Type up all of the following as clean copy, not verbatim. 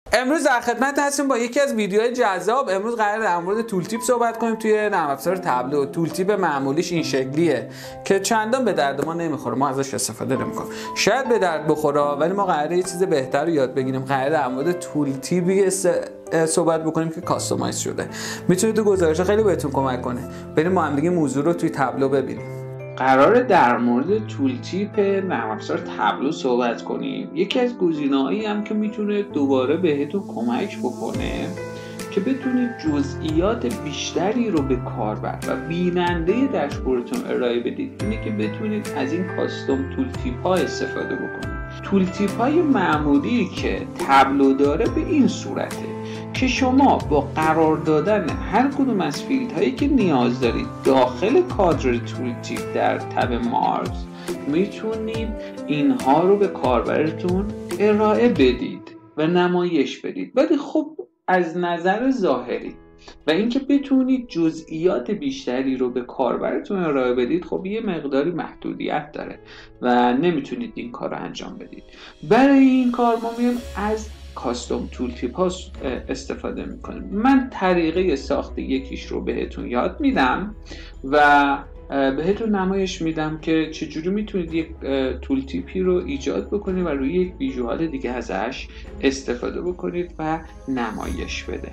امروز در خدمت هستیم با یکی از ویدیوهای جذاب. امروز قراره در مورد تول تیپ صحبت کنیم توی نرم افزار تابلو. تول تیپ معمولیش این شکلیه که چندان به درد ما نمیخوره، ما ازش استفاده نمیکنیم. شاید به درد بخوره ولی ما قراره یه چیز بهتر رو یاد بگیریم. قراره در مورد تول تیپی صحبت بکنیم که کاستومایز شده. میتونه تو گزارش خیلی بهتون کمک کنه. بریم ما هم دیگه موضوع رو توی تابلو ببینیم. قراره در مورد تول تیپ نرم افزار تابلو صحبت کنیم. یکی از گزینه‌هایی هم که میتونه دوباره بهتون کمک بکنه که بتونید جزئیات بیشتری رو به کاربر و بیننده داشبوردتون ارائه بدید، اینه که بتونید از این کاستوم تول تیپ ها استفاده بکنید. تول تیپ های معمولی که تابلو داره به این صورته که شما با قرار دادن هر کدوم از فیلدهایی که نیاز دارید داخل کادر تول تیپ در تب مارس میتونید اینها رو به کاربرتون ارائه بدید و نمایش بدید. ولی خب از نظر ظاهری و اینکه بتونید جزئیات بیشتری رو به کاربرتون ارائه بدید، خب یه مقداری محدودیت داره و نمیتونید این کار رو انجام بدید. برای این کار ما میایم از کاستوم تول تیپ ها استفاده میکنیم. من طریقه ساخت یکیش رو بهتون یاد میدم و بهتون نمایش میدم که چجوری میتونید یک تول تیپی رو ایجاد بکنید و روی یک ویژوال دیگه ازش استفاده بکنید و نمایش بده.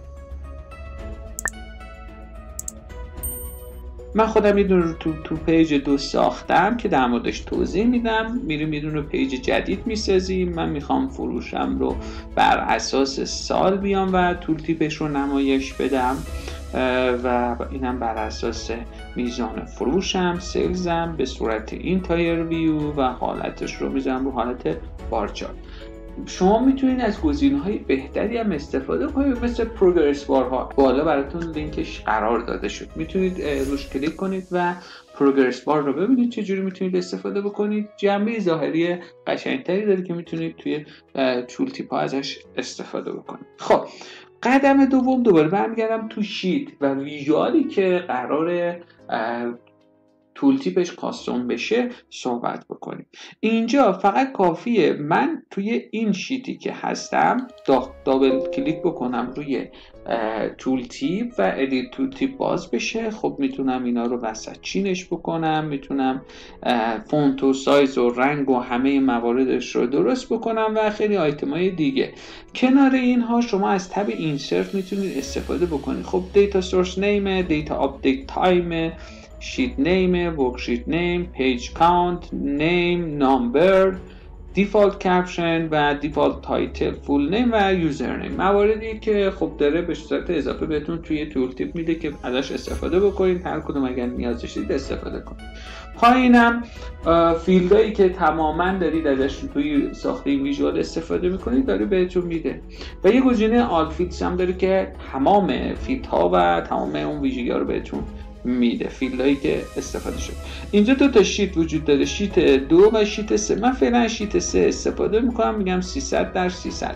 من خودم یه دونه تو پیج 2 ساختم که در موردش توضیح میدم. میریم یه دونه پیج جدید میسازیم. من میخوام فروشم رو بر اساس سال بیام و تول تیپش رو نمایش بدم و اینم بر اساس میزان فروشم، سیلزم به صورت اینتایر ویو و حالتش رو میذارم رو حالت بار چارت. شما میتونید از گزینه‌های بهتری هم استفاده کنید، مثل پروگرس بارها. بالا براتون لینکش قرار داده شد، میتونید روش کلیک کنید و پروگرس بار رو ببینید چجوری میتونید استفاده بکنید. جنبه ظاهری قشنگتری داره که میتونید توی تول تیپ ها ازش استفاده بکنید. خب قدم دوم دوباره برمیگردم تو شیت و ویژوالی که قراره تول تیپش کاستوم بشه صحبت بکنیم. اینجا فقط کافیه من توی این شیتی که هستم دابل کلیک بکنم روی تول تیپ و ادیت تول تیپ باز بشه. خب میتونم اینا رو وسط چینش بکنم، میتونم فونت و سایز و رنگ و همه مواردش رو درست بکنم و خیلی آیتم های دیگه. کنار اینها شما از تب اینسرت میتونید استفاده بکنید. خب دیتا سورس نیم، دیتا آپدیت تایم، شیت نیم، ورکشیت نیم، پیج کانت، نیم، نامبر، دیفالت کپشن و دیفالت تایتل، فول نیم و یوزر نیم. مواردی که خب داره به صورت اضافه بهتون توی تول تیپ میده که ازش استفاده بکنید. هر کدوم اگر نیاز داشتید استفاده کنید. پایینم فیلدایی که تماما دارید ازش توی ساخته این ویژوال استفاده میکنید داره بهتون میده و یه گزینه آل فیلدز هم داره که تمام فیلدها و تمام اون ویژگی‌ها رو بهتون میده، فیلدهایی که استفاده شد. اینجا 2 تا شیت وجود داره، شیت 2 و شیت 3. من فعلا شیت 3 استفاده میکنم، میگم 300/300.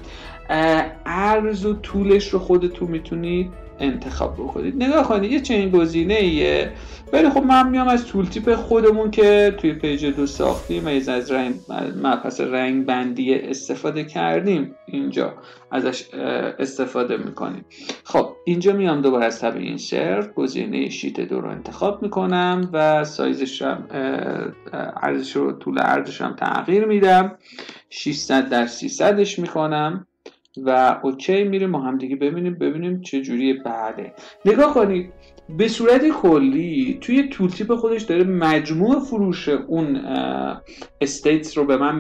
عرض و طولش رو خودتون میتونید انتخاب بکنید. نگاه کنید یه چنین گزینه‌ایه، ولی خب من میام از تول تیپ خودمون که توی پیج 2 ساختیم و از مبحث رنگ بندی استفاده کردیم اینجا ازش استفاده میکنیم. خب اینجا میام دوباره از تب اینسرت گزینه شیت 2 رو انتخاب میکنم و سایزش هم عرضش رو طول عرضش هم تغییر میدم، 600/300ش میکنم و اوکی. میریم ما هم دیگه ببینیم چه جوریه. بله نگاه کنید به صورت کلی توی تول تیپ خودش داره مجموع فروش اون استیتس رو به من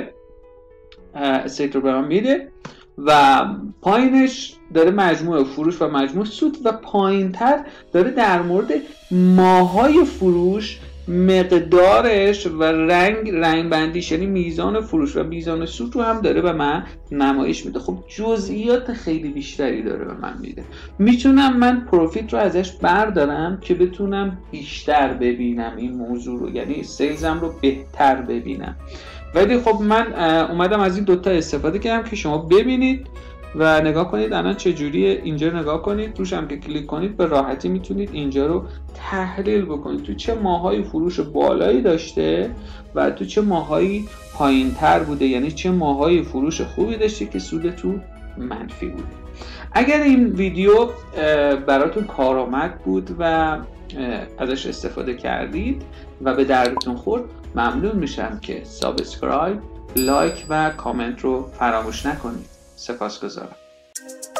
میده و پایینش داره مجموع فروش و مجموع سود و پایینتر داره در مورد ماهای فروش، مقدارش و رنگ بندیش، یعنی میزان فروش و میزان سود رو هم داره به من نمایش میده. خب جزئیات خیلی بیشتری داره به من میده. میتونم من پروفیت رو ازش بردارم که بتونم بیشتر ببینم این موضوع رو، یعنی سیلزم رو بهتر ببینم. ولی خب من اومدم از این 2 تا استفاده کردم که شما ببینید و نگاه کنید الان چجوریه. اینجا نگاه کنید، روش هم که کلیک کنید به راحتی میتونید اینجا رو تحلیل بکنید تو چه ماهایی فروش بالایی داشته و تو چه ماهایی پایین تر بوده، یعنی چه ماهایی فروش خوبی داشته که سود تو منفی بوده. اگر این ویدیو براتون کارآمد بود و ازش استفاده کردید و به دردتون خورد، ممنون میشم که سابسکرایب، لایک و کامنت رو فراموش نکنید. سپاسگزارم.